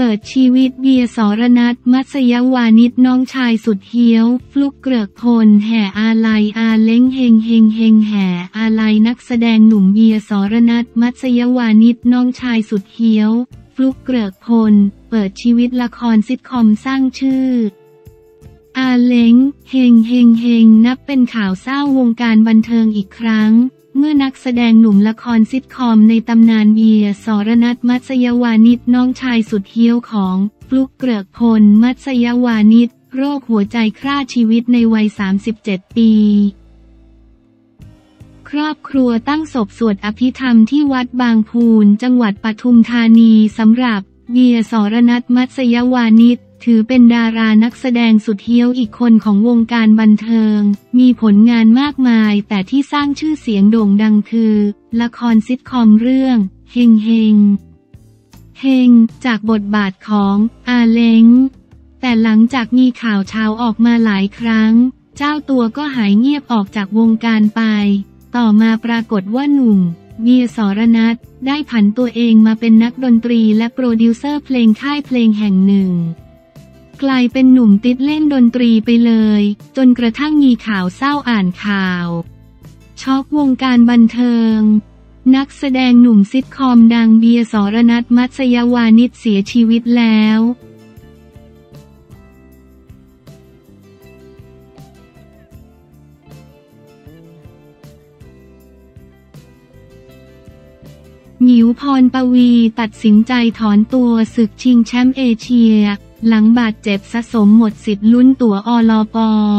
ปิดชีวิตเบียร์ สรณัฐ มัสยวานิชน้องชายสุดเฮี้ยวฟลุก เกริกพลแห่อาลัยอาเล้งเฮงเฮงเฮงแห่อาลัยนักแสดงหนุ่มเบียร์ สรณัฐ มัสยวานิชน้องชายสุดเฮี้ยวฟลุก เกริกพลเปิดชีวิตละครซิทคอมสร้างชื่ออาเล้งเฮงเฮงเฮงนับเป็นข่าวเศร้าวงการบันเทิงอีกครั้งเมื่อนักแสดงหนุ่มละครซิทคอมในตำนานเบียร์ สรณัฐ มัสยวานิชน้องชายสุดเฮี้ยวของฟลุก เกริกพลมัสยวานิชโรคหัวใจฆ่าชีวิตในวัย 37 ปีครอบครัวตั้งศพสวดอภิธรรมที่วัดบางพูนจังหวัดปทุมธานีสำหรับเบียร์ สรณัฐ มัสยวานิชถือเป็นดารานักแสดงสุดเฮี้ยวอีกคนของวงการบันเทิงมีผลงานมากมายแต่ที่สร้างชื่อเสียงโด่งดังคือละครซิทคอมเรื่องเฮงเฮงเฮงจากบทบาทของอาเล้งแต่หลังจากมีข่าวเช้าออกมาหลายครั้งเจ้าตัวก็หายเงียบออกจากวงการไปต่อมาปรากฏว่าหนุ่มเบียร์ สรณัฐได้ผันตัวเองมาเป็นนักดนตรีและโปรดิวเซอร์เพลงค่ายเพลงแห่งหนึ่งกลายเป็นหนุ่มติดเล่นดนตรีไปเลยจนกระทั่งมีข่าวเศร้าอ่านข่าวช็อกวงการบันเทิงนักแสดงหนุ่มซิทคอมดังเบียร์ สรณัฐ มัสยวานิชเสียชีวิตแล้วหมิว พรปวีตัดสินใจถอนตัวศึกชิงแชมป์เอเชียหลังบาดเจ็บสะสมหมดสิทธิ์ลุ้นตั๋วอลป.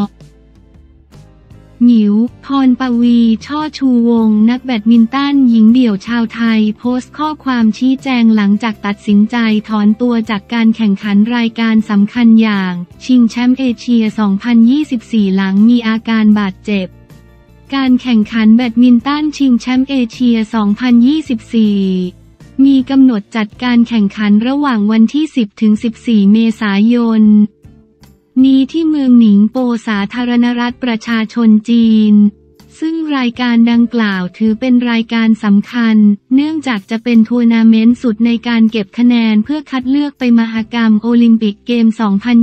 หมิว พรปวี ช่อชูวงศ์นักแบดมินตันหญิงเดี่ยวชาวไทยโพสต์ข้อความชี้แจงหลังจากตัดสินใจถอนตัวจากการแข่งขันรายการสำคัญอย่างชิงแชมป์เอเชีย 2024 หลังมีอาการบาดเจ็บการแข่งขันแบดมินตันชิงแชมป์เอเชีย 2024 มีกำหนดจัดการแข่งขันระหว่างวันที่ 10-14 เมษายนนี้ที่เมืองหนิงโปสาธารณรัฐประชาชนจีนซึ่งรายการดังกล่าวถือเป็นรายการสำคัญเนื่องจากจะเป็นทัวร์นาเมนต์สุดในการเก็บคะแนนเพื่อคัดเลือกไปมหกรรมโอลิมปิกเกม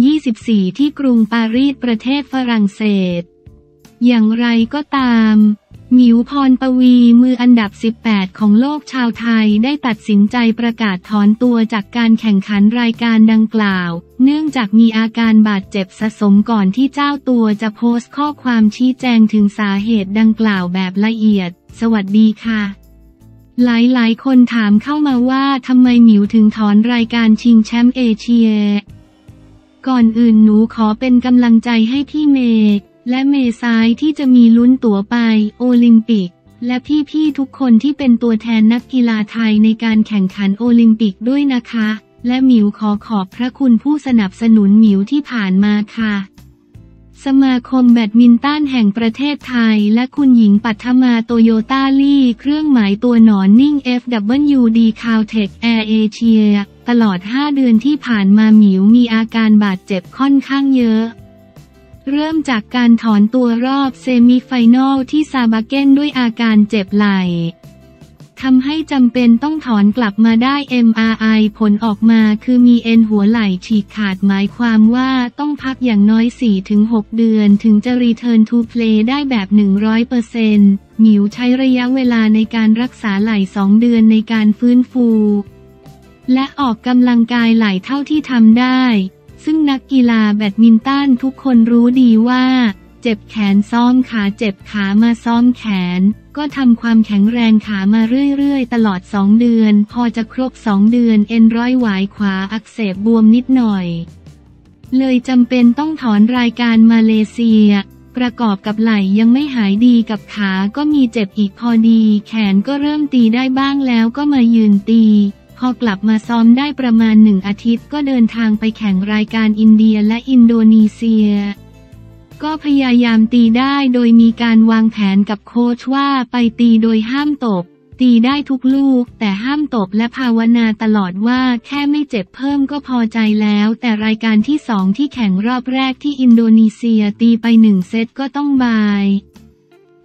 2024 ที่กรุงปารีสประเทศฝรั่งเศสอย่างไรก็ตามหมิว พรปวีมืออันดับ 18 ของโลกชาวไทยได้ตัดสินใจประกาศถอนตัวจากการแข่งขันรายการดังกล่าวเนื่องจากมีอาการบาดเจ็บสะสมก่อนที่เจ้าตัวจะโพสต์ข้อความชี้แจงถึงสาเหตุดังกล่าวแบบละเอียดสวัสดีค่ะหลายคนถามเข้ามาว่าทำไมหมิวถึงถอนรายการชิงแชมป์เอเชียก่อนอื่นหนูขอเป็นกำลังใจให้พี่เมย์และเมษายที่จะมีลุ้นตั๋วไปโอลิมปิกและพี่ๆทุกคนที่เป็นตัวแทนนักกีฬาไทยในการแข่งขันโอลิมปิกด้วยนะคะและหมิวขอขอบพระคุณผู้สนับสนุนหมิวที่ผ่านมาค่ะสมาคมแบดมินตันแห่งประเทศไทยและคุณหญิงปัทมาโตโยต้าลี่เครื่องหมายตัวหนอนนิ่ง FWD Caltech Air Asia ตลอด 5 เดือนที่ผ่านมาหมิวมีอาการบาดเจ็บค่อนข้างเยอะเริ่มจากการถอนตัวรอบเซมิไฟแนลที่ซาบาเก้นด้วยอาการเจ็บไหล่ทำให้จำเป็นต้องถอนกลับมาได้ MRI ผลออกมาคือมีเอ็นหัวไหล่ฉีกขาดหมายความว่าต้องพักอย่างน้อย 4-6 เดือนถึงจะ Return to Play ได้แบบ 100%หมิวใช้ระยะเวลาในการรักษาไหล่ 2 เดือนในการฟื้นฟูและออกกำลังกายไหล่เท่าที่ทำได้ซึ่งนักกีฬาแบดมินตันทุกคนรู้ดีว่าเจ็บแขนซ้อมขาเจ็บขามาซ้อมแขนก็ทำความแข็งแรงขามาเรื่อยๆตลอด 2 เดือนพอจะครบ 2 เดือนเอ็นร้อยหวายขวาอักเสบบวมนิดหน่อยเลยจำเป็นต้องถอนรายการมาเลเซียประกอบกับไหล่ยังไม่หายดีกับขาก็มีเจ็บอีกพอดีแขนก็เริ่มตีได้บ้างแล้วก็มายืนตีพอกลับมาซ้อมได้ประมาณ1 อาทิตย์ก็เดินทางไปแข่งรายการอินเดียและอินโดนีเซียก็พยายามตีได้โดยมีการวางแผนกับโค้ชว่าไปตีโดยห้ามตบตีได้ทุกลูกแต่ห้ามตบและภาวนาตลอดว่าแค่ไม่เจ็บเพิ่มก็พอใจแล้วแต่รายการที่ 2ที่แข่งรอบแรกที่อินโดนีเซียตีไป1 เซตก็ต้องบาย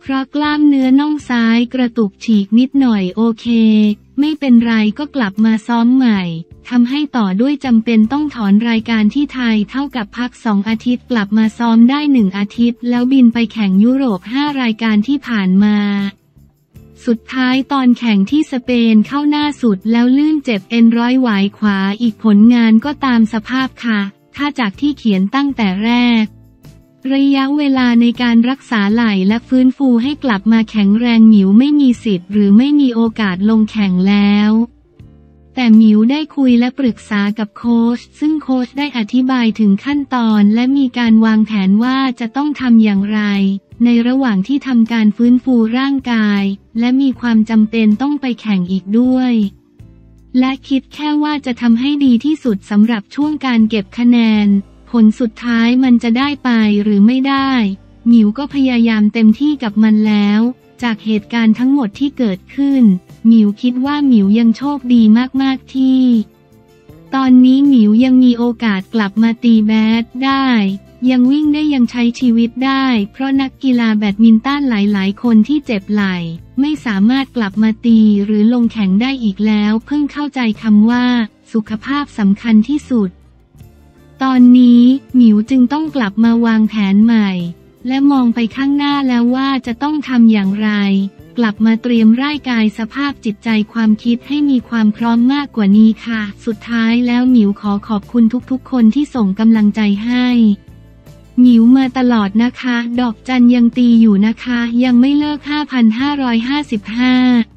เพราะกล้ามเนื้อน่องซ้ายกระตุกฉีกนิดหน่อยโอเคไม่เป็นไรก็กลับมาซ้อมใหม่ทำให้ต่อด้วยจำเป็นต้องถอนรายการที่ไทยเท่ากับพัก2 อาทิตย์กลับมาซ้อมได้1 อาทิตย์แล้วบินไปแข่งยุโรป5 รายการที่ผ่านมาสุดท้ายตอนแข่งที่สเปนเข้าหน้าสุดแล้วลื่นเจ็บเอ็นร้อยหวายขวาอีกผลงานก็ตามสภาพค่ะถ้าจากที่เขียนตั้งแต่แรกระยะเวลาในการรักษาไหล่และฟื้นฟูให้กลับมาแข็งแรงหมิวไม่มีสิทธิ์หรือไม่มีโอกาสลงแข่งแล้วแต่หมิวได้คุยและปรึกษากับโค้ชซึ่งโค้ชได้อธิบายถึงขั้นตอนและมีการวางแผนว่าจะต้องทำอย่างไรในระหว่างที่ทำการฟื้นฟูร่างกายและมีความจำเป็นต้องไปแข่งอีกด้วยและคิดแค่ว่าจะทำให้ดีที่สุดสำหรับช่วงการเก็บคะแนนผลสุดท้ายมันจะได้ไปหรือไม่ได้หมิวก็พยายามเต็มที่กับมันแล้วจากเหตุการณ์ทั้งหมดที่เกิดขึ้นหมิวคิดว่าหมิวยังโชคดีมากๆที่ตอนนี้หมิวยังมีโอกาสกลับมาตีแบดได้ยังวิ่งได้ยังใช้ชีวิตได้เพราะนักกีฬาแบดมินตันหลายๆคนที่เจ็บไหล่ไม่สามารถกลับมาตีหรือลงแข่งได้อีกแล้วเพิ่งเข้าใจคำว่าสุขภาพสำคัญที่สุดตอนนี้หมิวจึงต้องกลับมาวางแผนใหม่และมองไปข้างหน้าแล้วว่าจะต้องทำอย่างไรกลับมาเตรียมร่างกายสภาพจิตใจความคิดให้มีความพร้อมมากกว่านี้ค่ะสุดท้ายแล้วหมิวขอขอบคุณทุกๆคนที่ส่งกำลังใจให้หมิวมาตลอดนะคะดอกจันยังตีอยู่นะคะยังไม่เลิก 5,555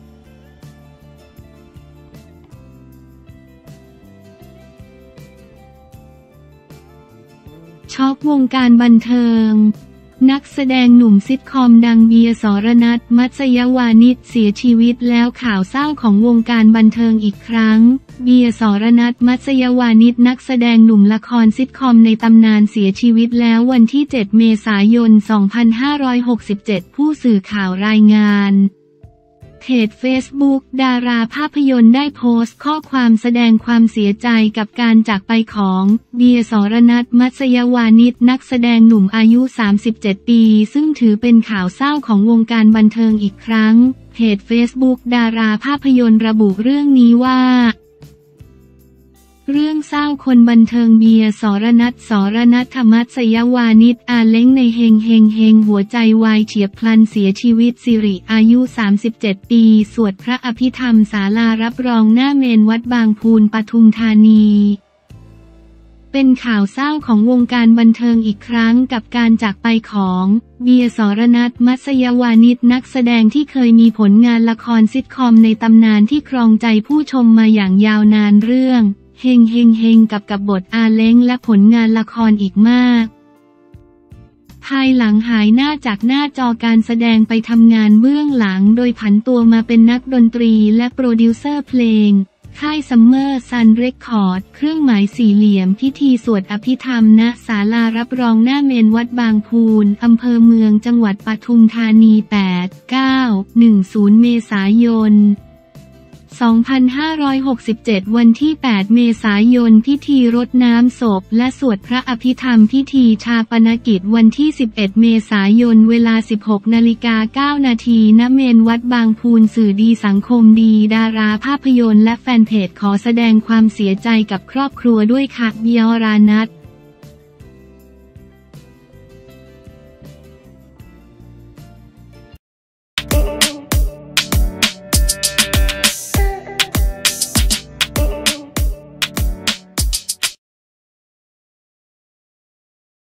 ช็อกวงการบันเทิงนักแสดงหนุ่มซิทคอมดังเบียร์สรณัฐ มัตยวานิชเสียชีวิตแล้วข่าวเศร้าของวงการบันเทิงอีกครั้งเบียร์สรณัฐ มัตยวานิชนักแสดงหนุ่มละครซิทคอมในตำนานเสียชีวิตแล้ววันที่7 เมษายน 2567ผู้สื่อข่าวรายงานเพจ Facebook ดาราภาพยนตร์ได้โพสต์ข้อความแสดงความเสียใจกับการจากไปของเบียร์สรณัฐ มัตยวานิชนักแสดงหนุ่มอายุ37 ปีซึ่งถือเป็นข่าวเศร้าของวงการบันเทิงอีกครั้งเพจ Facebook ดาราภาพยนตร์ระบุเรื่องนี้ว่าเรื่องเศร้าคนบันเทิงเบียร์สรณัฐ สรณัฐ มัตยวานิชอาเล้งในเฮงหัวใจวายเฉียบพลันเสียชีวิตสิริอายุ37 ปีสวดพระอภิธรรมศาลารับรองหน้าเมนวัดบางพูนปทุมธานีเป็นข่าวเศร้าของวงการบันเทิงอีกครั้งกับการจากไปของเบียร์สรณัฐ มัตยวานิชนักแสดงที่เคยมีผลงานละครซิทคอมในตำนานที่ครองใจผู้ชมมาอย่างยาวนานเรื่องเฮงกับบทอาเล้งและผลงานละครอีกมากภายหลังหายหน้าจากหน้าจอการแสดงไปทำงานเบื้องหลังโดยผันตัวมาเป็นนักดนตรีและโปรดิวเซอร์เพลงค่ายซัมเมอร์ซันเรคคอร์ดเครื่องหมายสี่เหลี่ยมพิธีสวดอภิธรรมณศาลารับรองหน้าเมนวัดบางพูนอำเภอเมืองจังหวัดปทุมธานี 8-9-10 เมษายน2567 วันที่ 8 เมษายนพิธีรดน้ำศพและสวดพระอภิธรรมพิธีชาปนกิจวันที่ 11 เมษายนเวลา 16:09 นาทีณเมนวัดบางพูนสื่อดีสังคมดีดาราภาพยนตร์และแฟนเพจขอแสดงความเสียใจกับครอบครัวด้วยค่ะเบียร์รานัท